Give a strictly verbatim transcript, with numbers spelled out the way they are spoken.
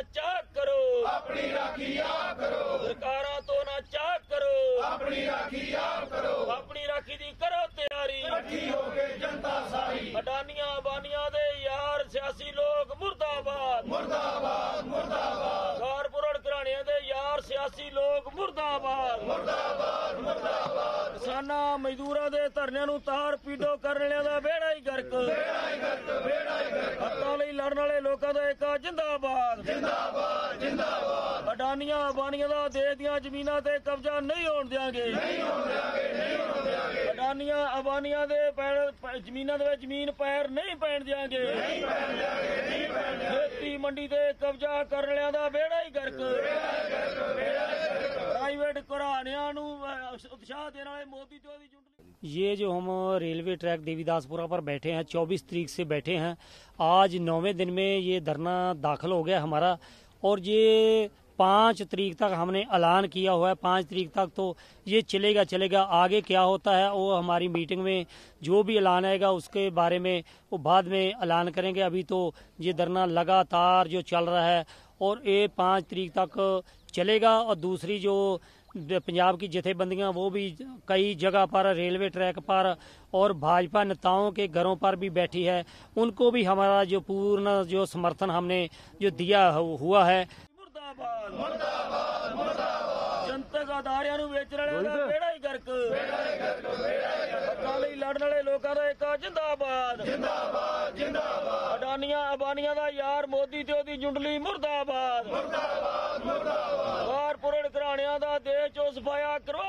चाक करो, अपनी राखी आप करो, सरकारां तो ना चाक करो, अपनी राखी आप करो, अपनी राखी दी करो तैयारी, इकट्ठी हो के जनता सारी, अडानियां बानियां दे यार सियासी लोग मुर्दाबाद, मुर्दाबाद मुर्दाबाद, कारपोरेट घराणियां दे यार सियासी लोग मुर्दाबाद, मुर्दाबाद मुर्दाबाद, किसानां मजदूरां दे धरनिਆਂ ਨੂੰ ਤਾਰ ਪੀਡੋ ਕਰਨ ਵਾਲਿਆਂ ਦਾ ਬੇੜਾ ਹੀ ਗਰਕ, बेड़ा ही गर्क, बेड़ा ही गर्क, ਹੱਕਾਂ ਲਈ ਲੜਨ ਵਾਲੇ ਲੋਕਾਂ ਦਾ ਇੱਕ ਜਿੰਦਾਬਾਦ, जिंदाबाद जिंदाबाद, ਅਡਾਨੀਆਂ ਬਾਨੀਆਂ ਦਾ ਦੇਸ਼ ਦੀਆਂ ਜ਼ਮੀਨਾਂ ਤੇ ਕਬਜ਼ਾ ਨਹੀਂ ਹੋਣ ਦਿਆਂਗੇ, नहीं हो जाएंगे, नहीं हो जाएंगे, ਅਡਾਨੀਆਂ ਅਬਾਨੀਆਂ ਦੇ ਪੈਰ ਪ- ਜ਼ਮੀਨਾਂ ਦੇ ਵਿੱਚ ਜ਼ਮੀਨ ਪੈਰ ਨਹੀਂ ਪੈਣ ਦਿਆਂਗੇ, नहीं बैठ जाएंगे, नहीं बैठ जाएंगे, ਖੇਤੀ ਮੰਡੀ ਤੇ ਕਬਜ਼ਾ ਕਰਨ ਵਾਲਿਆਂ ਦਾ ਬੇੜਾ ਹੀ ਗਰਕ, ਪ੍ਰਾਈਵੇਟ ਘਰਾਣਿਆਂ ਨੂੰ ਅਹ, ਉਤਸ਼ਾਹ ਦੇਣ ਵਾਲੇ ਮੋਦੀ ਤੇ ਉਹਦੀ ਚੁੰਡਲੀ। ये जो हम रेलवे ट्रैक देवीदासपुरा पर बैठे हैं, चौबीस तारीख से बैठे हैं, आज नौवें दिन में ये धरना दाखिल हो गया हमारा। और ये पाँच तारीख तक हमने ऐलान किया हुआ है, पाँच तारीख तक तो ये चलेगा चलेगा आगे क्या होता है वो हमारी मीटिंग में जो भी ऐलान आएगा उसके बारे में वो बाद में ऐलान करेंगे। अभी तो ये धरना लगातार जो चल रहा है और ये पाँच तारीख तक चलेगा। और दूसरी जो पंजाब की जथेबंदियां वो भी कई जगह पर रेलवे ट्रैक पर और भाजपा नेताओं के घरों पर भी बैठी है, उनको भी हमारा जो पूर्ण जो समर्थन हमने जो दिया हुआ है। ਮੁਰਦਾਬਾਦ ਮੁਰਦਾਬਾਦ ਮੁਰਦਾਬਾਦ, ਜਨਤਕ ਅਦਾਰਿਆਂ ਨੂੰ ਵੇਚਣ ਵਾਲਿਆਂ ਦਾ ਬੇੜਾ ਹੀ ਗਰਕ, ਹੱਕਾਂ ਲਈ ਲੜਨ ਵਾਲੇ ਲੋਕਾਂ ਦਾ ਇੱਕ ਜਿੰਦਾਬਾਦ, जिंदाबाद जिंदाबाद, ਅਡਾਨੀਆਂ ਅਬਾਨੀਆਂ ਦਾ ਯਾਰ ਮੋਦੀ ਤੇ ਉਹਦੀ ਜੁੰਡਲੀ ਮੁਰਦਾਬਾਦ, मुर्दाबाद मुर्दाबाद, ਕਾਰਪੋਰੇਟ ਘਰਾਣਿਆਂ ਦਾ ਦੇਸ਼ ਚੋਂ ਸਫਾਇਆ ਕਰਵਾ